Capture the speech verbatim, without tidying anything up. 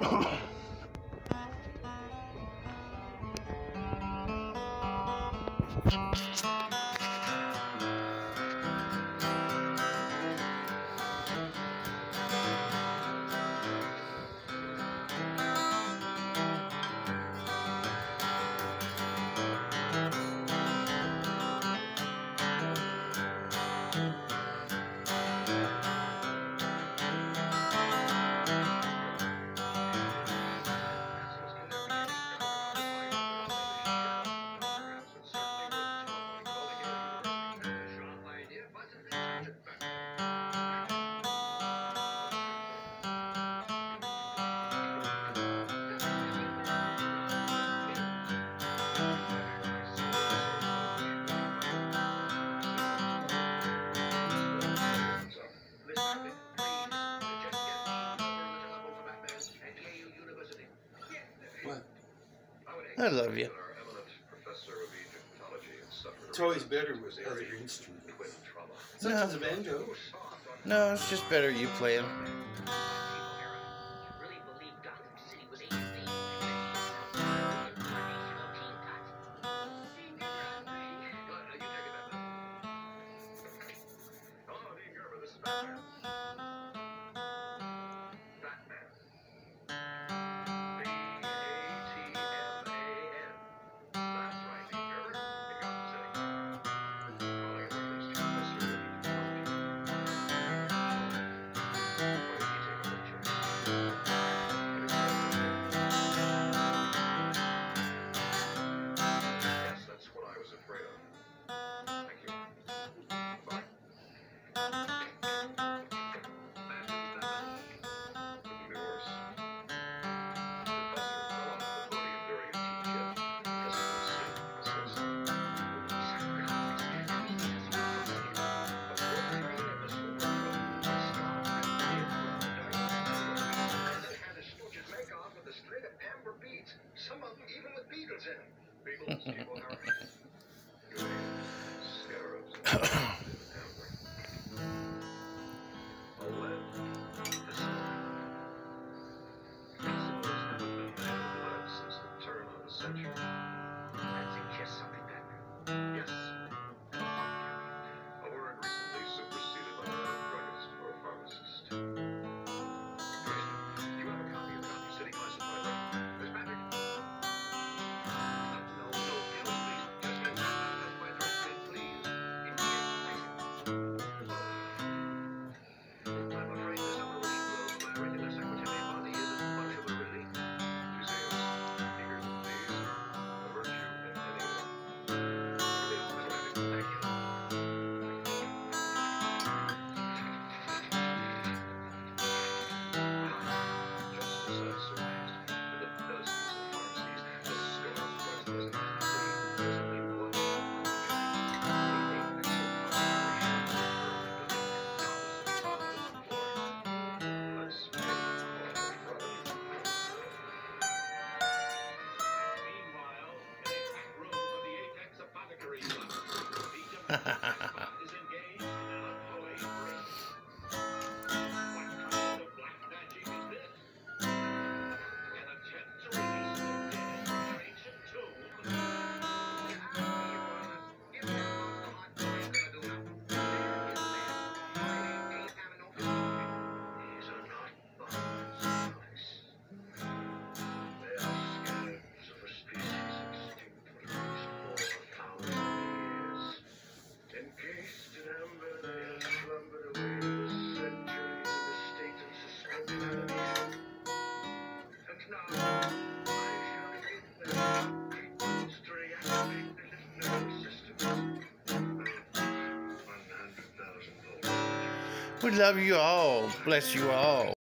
What? I love you. It's always better with other instruments. Such No. as a banjo. No, it's just better you playing. Some of them even with beetles in them. Beetles, people are scarabs. A lead. A slime. Principles haven't been made of lead since the turn of the century. That suggests something better. Yes. A word recently superseded by the druggist or a pharmacist. Do you have a copy of Copy City classified record? Miss Patrick? We love you all. Bless you all.